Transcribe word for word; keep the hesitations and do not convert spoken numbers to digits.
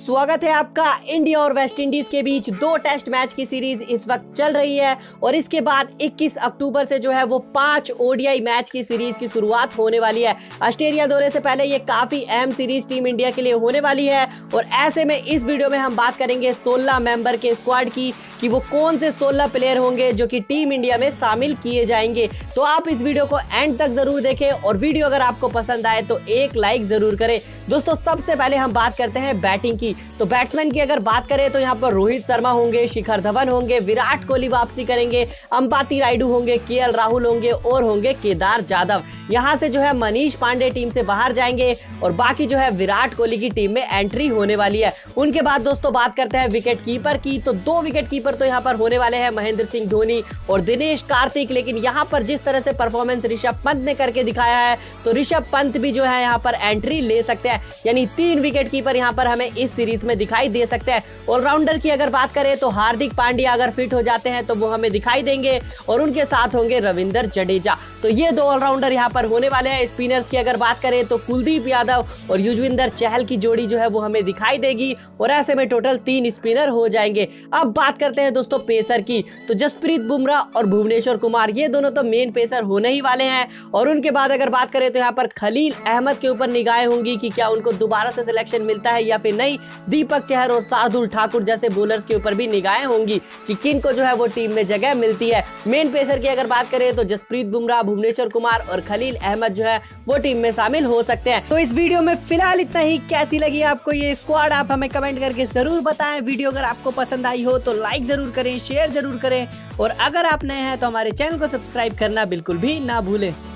स्वागत है आपका। इंडिया और वेस्ट इंडीज के बीच दो टेस्ट मैच की सीरीज इस वक्त चल रही है और इसके बाद इक्कीस अक्टूबर से जो है वो पांच ओडीआई मैच की सीरीज की शुरुआत होने वाली है। ऑस्ट्रेलिया दौरे से पहले ये काफी अहम सीरीज टीम इंडिया के लिए होने वाली है और ऐसे में इस वीडियो में हम बात करेंगे सोलह मेंबर के स्क्वाड की कि वो कौन से सोलह प्लेयर होंगे जो कि टीम इंडिया में शामिल किए जाएंगे। तो आप इस वीडियो को एंड तक जरूर देखें और वीडियो अगर आपको पसंद आए तो एक लाइक जरूर करें। दोस्तों सबसे पहले हम बात करते हैं बैटिंग की। तो बैट्समैन की अगर बात करें तो यहाँ पर रोहित शर्मा होंगे, शिखर धवन होंगे, विराट कोहली वापसी करेंगे, अंपाती रायडू होंगे, केएल राहुल होंगे और होंगे केदार जाधव। यहाँ से जो है मनीष पांडे टीम से बाहर जाएंगे और बाकी जो है विराट कोहली की टीम में एंट्री होने वाली है। उनके बाद दोस्तों बात करते हैं विकेट कीपर की। तो दो विकेट कीपर तो यहाँ पर होने वाले हैं महेंद्र सिंह धोनी और दिनेश कार्तिक। लेकिन यहाँ पर जिस तरह से परफॉर्मेंस ऋषभ पंत ने करके दिखाया है तो ऋषभ पंत भी जो है यहाँ पर एंट्री ले सकते हैं, यानी तीन विकेट कीपर यहाँ पर हमें इस सीरीज में दिखाई दे सकते हैं। ऑलराउंडर की अगर बात करें तो हार्दिक पांड्या अगर फिट हो जाते हैं तो वो हमें दिखाई देंगे और उनके साथ होंगे रविंद्र जडेजा। तो ये दो ऑलराउंडर यहाँ पर होने वाले हैं। स्पिनर्स की अगर बात करें तो कुलदीप यादव और युजवेंद्र चहल की जोड़ी जो है वो हमें दिखाई देगी और ऐसे में टोटल तीन स्पिनर हो जाएंगे। अब बात करते हैं दोस्तों पेसर की। तो जसप्रीत बुमराह और भुवनेश्वर कुमार ये दोनों तो मेन पेसर होने ही वाले हैं और उनके बाद अगर बात करें तो यहाँ पर खलील अहमद के ऊपर निगाहें होंगी कि क्या उनको दोबारा से सिलेक्शन मिलता है या फिर नहीं। दीपक चहर और शार्दुल ठाकुर जैसे बॉलर्स के ऊपर भी निगाहें होंगी कि किन को जो है वो टीम में जगह मिलती है। मेन पेसर की अगर बात करें तो जसप्रीत बुमराह, भुवनेश्वर कुमार और खलील अहमद जो है वो टीम में शामिल हो सकते हैं। तो इस वीडियो में फिलहाल इतना ही। कैसी लगी आपको ये स्क्वाड आप हमें कमेंट करके जरूर बताएं। वीडियो अगर आपको पसंद आई हो तो लाइक जरूर करें, शेयर जरूर करें और अगर आप नए हैं तो हमारे चैनल को सब्सक्राइब करना बिल्कुल भी ना भूलें।